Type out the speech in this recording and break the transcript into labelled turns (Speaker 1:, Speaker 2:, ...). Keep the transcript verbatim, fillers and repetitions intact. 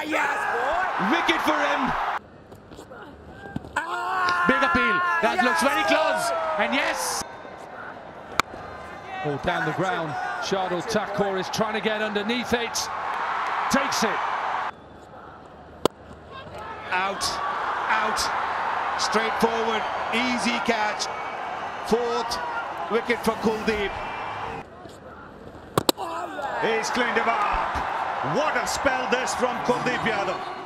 Speaker 1: yes, boy.
Speaker 2: Wicket for him.
Speaker 1: Ah,
Speaker 2: Big appeal. That
Speaker 1: yes,
Speaker 2: looks very close.
Speaker 1: boy.
Speaker 2: And yes.
Speaker 3: Oh, down the ground. Shardul Thakur is trying to get underneath it. Takes it.
Speaker 2: Out. Out. Straight forward. Easy catch. Fourth wicket for Kuldeep. He's cleaned him up. What a spell this from Kuldeep Yadav.